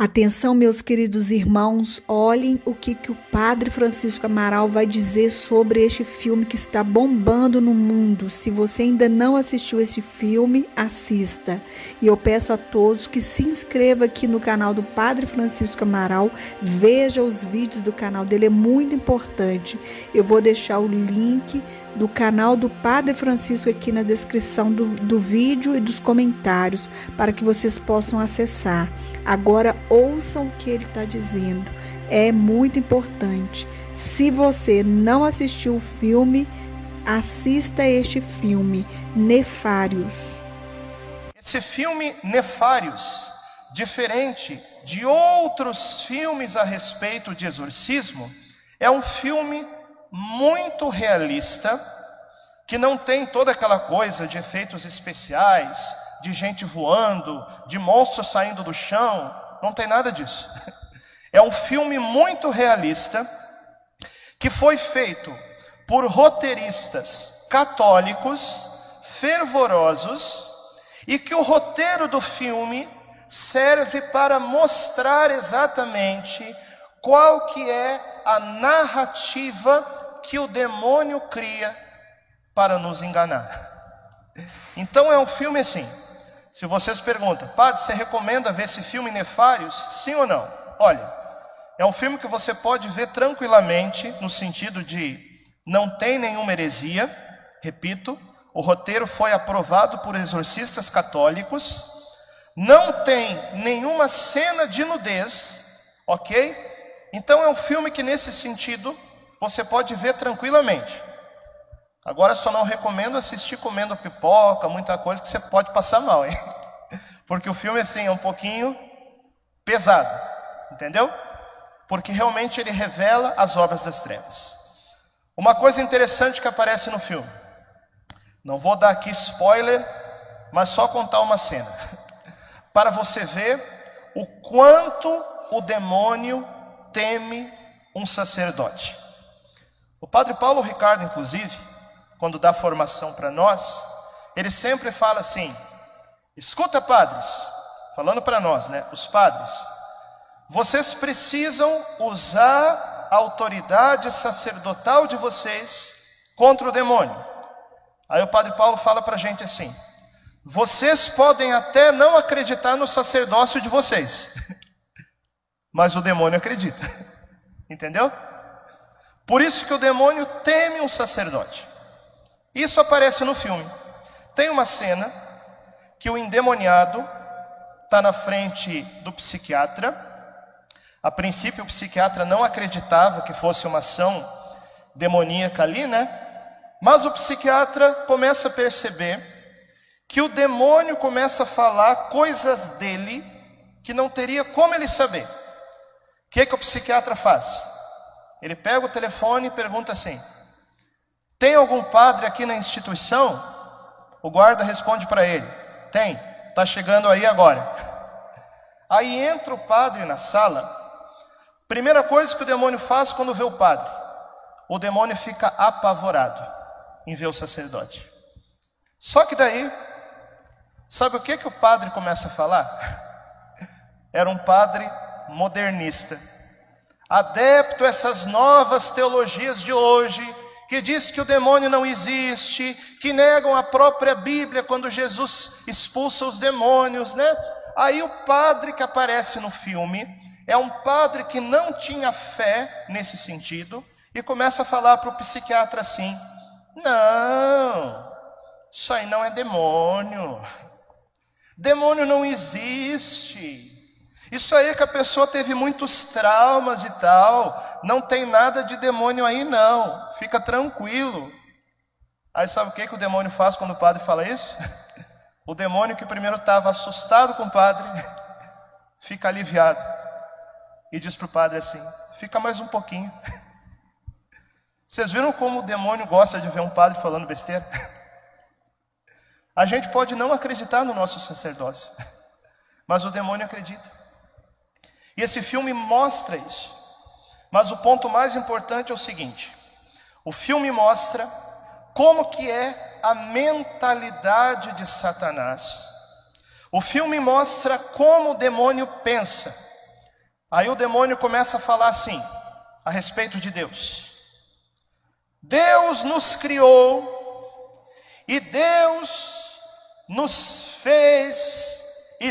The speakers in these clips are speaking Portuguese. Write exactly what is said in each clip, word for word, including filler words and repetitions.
Atenção, meus queridos irmãos, olhem o que, que o Padre Francisco Amaral vai dizer sobre este filme que está bombando no mundo. Se você ainda não assistiu esse filme, assista. E eu peço a todos que se inscrevam aqui no canal do Padre Francisco Amaral, veja os vídeos do canal dele, é muito importante. Eu vou deixar o link do canal do Padre Francisco aqui na descrição do, do vídeo e dos comentários, para que vocês possam acessar. Agora ouçam o que ele está dizendo, é muito importante. Se você não assistiu o filme, assista este filme, Nefários. Esse filme Nefários, diferente de outros filmes a respeito de exorcismo, é um filme muito realista, que não tem toda aquela coisa de efeitos especiais, de gente voando, de monstros saindo do chão, não tem nada disso. É um filme muito realista, que foi feito por roteiristas católicos, fervorosos, e que o roteiro do filme serve para mostrar exatamente qual que é a narrativa que o demônio cria para nos enganar. Então é um filme assim. Se vocês perguntam, padre, você recomenda ver esse filme Nefários? Sim ou não? Olha, é um filme que você pode ver tranquilamente, no sentido de não tem nenhuma heresia. Repito, o roteiro foi aprovado por exorcistas católicos. Não tem nenhuma cena de nudez, ok? Então é um filme que nesse sentido você pode ver tranquilamente. Agora só não recomendo assistir comendo pipoca, muita coisa que você pode passar mal, hein? Porque o filme assim é um pouquinho pesado, entendeu? Porque realmente ele revela as obras das trevas. Uma coisa interessante que aparece no filme, não vou dar aqui spoiler, mas só contar uma cena, para você ver o quanto o demônio teme um sacerdote. O padre Paulo Ricardo, inclusive, quando dá formação para nós, ele sempre fala assim: escuta, padres, falando para nós, né, os padres, vocês precisam usar a autoridade sacerdotal de vocês contra o demônio. Aí o padre Paulo fala para a gente assim: vocês podem até não acreditar no sacerdócio de vocês, mas o demônio acredita. Entendeu? Por isso que o demônio teme um sacerdote. Isso aparece no filme. Tem uma cena que o endemoniado está na frente do psiquiatra. A princípio o psiquiatra não acreditava que fosse uma ação demoníaca ali, né? Mas o psiquiatra começa a perceber que o demônio começa a falar coisas dele que não teria como ele saber. O que é que o psiquiatra faz? Ele pega o telefone e pergunta assim: tem algum padre aqui na instituição? O guarda responde para ele: tem, está chegando aí agora. Aí entra o padre na sala. Primeira coisa que o demônio faz quando vê o padre, o demônio fica apavorado em ver o sacerdote. Só que daí, sabe o que, que o padre começa a falar? Era um padre modernista, adepto a essas novas teologias de hoje, que diz que o demônio não existe, que negam a própria Bíblia quando Jesus expulsa os demônios, né? Aí o padre que aparece no filme é um padre que não tinha fé nesse sentido e começa a falar para o psiquiatra assim: não, isso aí não é demônio, demônio não existe. Isso aí é que a pessoa teve muitos traumas e tal, não tem nada de demônio aí não, fica tranquilo. Aí sabe o que, que o demônio faz quando o padre fala isso? O demônio que primeiro estava assustado com o padre, fica aliviado e diz para o padre assim: fica mais um pouquinho. Vocês viram como o demônio gosta de ver um padre falando besteira? A gente pode não acreditar no nosso sacerdócio, mas o demônio acredita. E esse filme mostra isso. Mas o ponto mais importante é o seguinte: o filme mostra como que é a mentalidade de Satanás. O filme mostra como o demônio pensa. Aí o demônio começa a falar assim, a respeito de Deus. Deus nos criou e Deus nos fez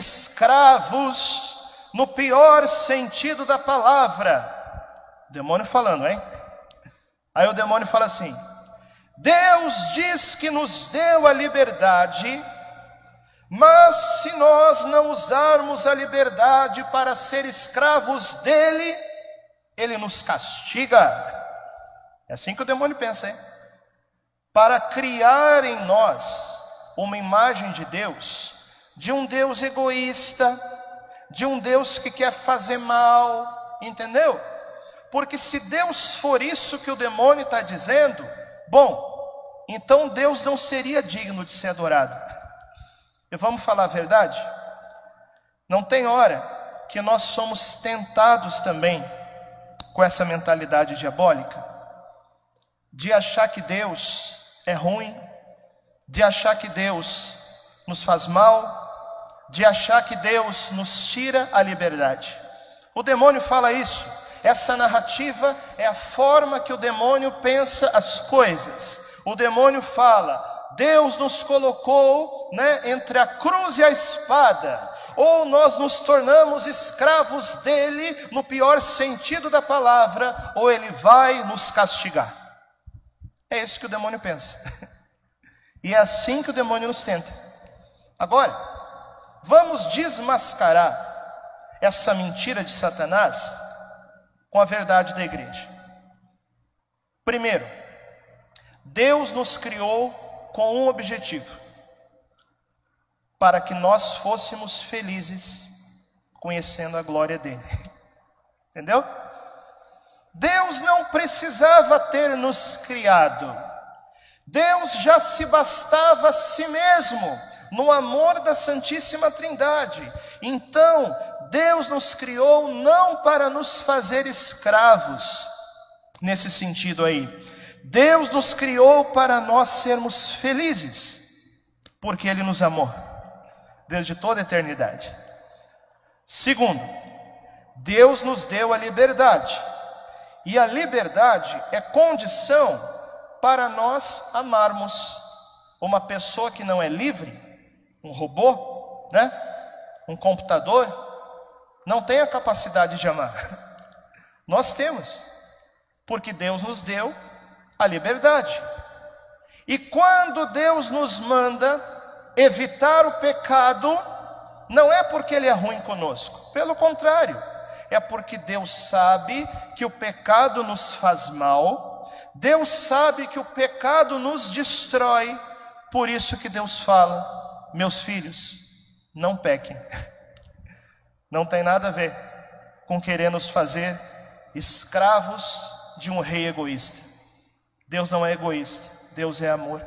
escravos no pior sentido da palavra. O demônio falando, hein? Aí o demônio fala assim, Deus diz que nos deu a liberdade, mas se nós não usarmos a liberdade para ser escravos dele, ele nos castiga. É assim que o demônio pensa, hein? Para criar em nós uma imagem de Deus, de um Deus egoísta, de um Deus que quer fazer mal, entendeu? Porque se Deus for isso que o demônio está dizendo, bom, então Deus não seria digno de ser adorado. E vamos falar a verdade? Não tem hora que nós somos tentados também com essa mentalidade diabólica, de achar que Deus é ruim, de achar que Deus nos faz mal, de achar que Deus nos tira a liberdade. O demônio fala isso. Essa narrativa é a forma que o demônio pensa as coisas. O demônio fala, Deus nos colocou, né, entre a cruz e a espada, ou nós nos tornamos escravos dele, no pior sentido da palavra, ou ele vai nos castigar. É isso que o demônio pensa. E é assim que o demônio nos tenta. Agora, vamos desmascarar essa mentira de Satanás com a verdade da igreja. Primeiro, Deus nos criou com um objetivo: para que nós fôssemos felizes conhecendo a glória dele. Entendeu? Deus não precisava ter nos criado. Deus já se bastava a si mesmo no amor da Santíssima Trindade. Então, Deus nos criou não para nos fazer escravos, nesse sentido aí. Deus nos criou para nós sermos felizes, porque Ele nos amou, desde toda a eternidade. Segundo, Deus nos deu a liberdade, e a liberdade é condição para nós amarmos. Uma pessoa que não é livre, um robô, né? Um computador, não tem a capacidade de amar. Nós temos, porque Deus nos deu a liberdade. E quando Deus nos manda evitar o pecado, não é porque Ele é ruim conosco, pelo contrário, é porque Deus sabe que o pecado nos faz mal, Deus sabe que o pecado nos destrói, por isso que Deus fala, meus filhos, não pequem. Não tem nada a ver com querer nos fazer escravos de um rei egoísta. Deus não é egoísta, Deus é amor.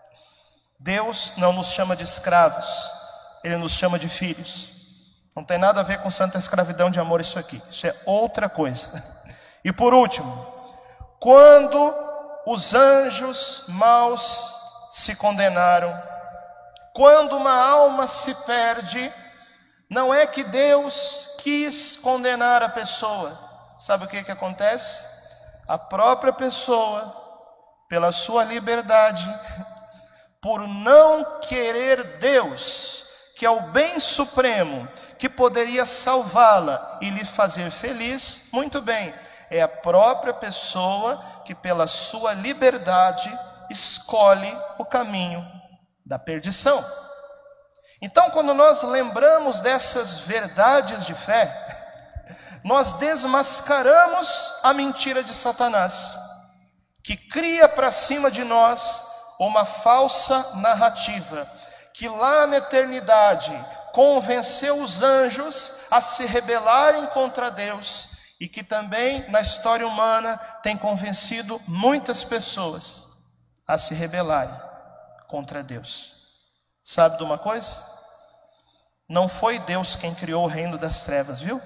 Deus não nos chama de escravos, Ele nos chama de filhos. Não tem nada a ver com santa escravidão de amor isso aqui, isso é outra coisa. E por último, quando os anjos maus se condenaram, quando uma alma se perde, não é que Deus quis condenar a pessoa. Sabe o que que acontece? A própria pessoa, pela sua liberdade, por não querer Deus, que é o bem supremo, que poderia salvá-la e lhe fazer feliz, muito bem, é a própria pessoa que pela sua liberdade escolhe o caminho da perdição. Então, quando nós lembramos dessas verdades de fé, nós desmascaramos a mentira de Satanás, que cria para cima de nós uma falsa narrativa, que lá na eternidade convenceu os anjos a se rebelarem contra Deus, e que também na história humana tem convencido muitas pessoas a se rebelarem contra Deus. Sabe de uma coisa? Não foi Deus quem criou o reino das trevas, viu?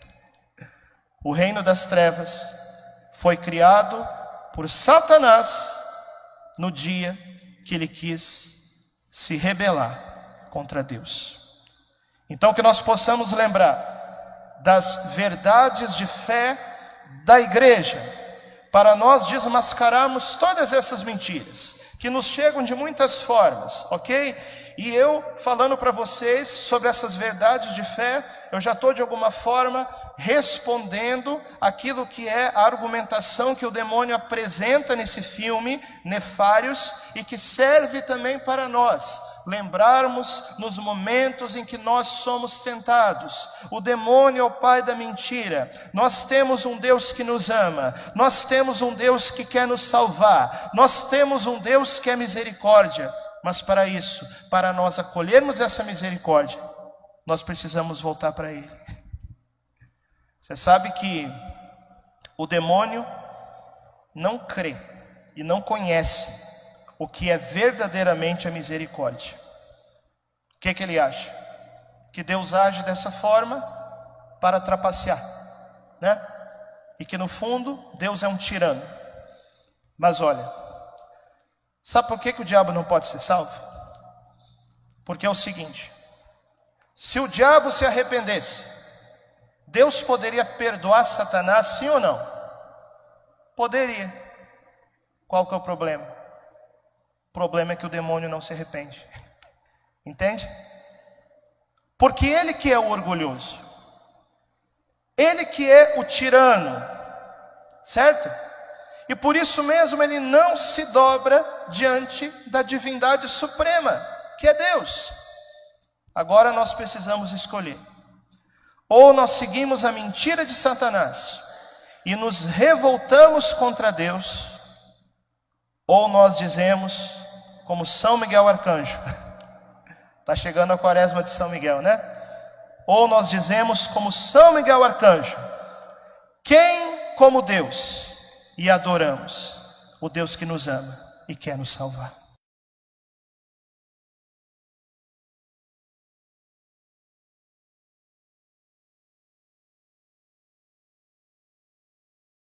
O reino das trevas foi criado por Satanás no dia que ele quis se rebelar contra Deus. Então que nós possamos lembrar, das verdades de fé da igreja, para nós desmascararmos todas essas mentiras que nos chegam de muitas formas, ok? E eu falando para vocês sobre essas verdades de fé, eu já estou de alguma forma respondendo aquilo que é a argumentação que o demônio apresenta nesse filme, Nefários, e que serve também para nós lembrarmos nos momentos em que nós somos tentados. O demônio é o pai da mentira. Nós temos um Deus que nos ama, nós temos um Deus que quer nos salvar, nós temos um Deus que é misericórdia. Mas para isso, para nós acolhermos essa misericórdia, nós precisamos voltar para Ele. Você sabe que o demônio não crê e não conhece o que é verdadeiramente a misericórdia. O que, que ele acha? Que Deus age dessa forma para trapacear, né? E que no fundo Deus é um tirano. Mas olha, sabe por que, que o diabo não pode ser salvo? Porque é o seguinte: se o diabo se arrependesse, Deus poderia perdoar Satanás, sim ou não? Poderia. Qual que é o problema? O problema é que o demônio não se arrepende. Entende? Porque ele que é o orgulhoso, ele que é o tirano, certo? E por isso mesmo ele não se dobra diante da divindade suprema, que é Deus. Agora nós precisamos escolher: ou nós seguimos a mentira de Satanás e nos revoltamos contra Deus, ou nós dizemos, como São Miguel Arcanjo, está chegando a quaresma de São Miguel, né? Ou nós dizemos, como São Miguel Arcanjo: quem como Deus? E adoramos o Deus que nos ama e quer nos salvar.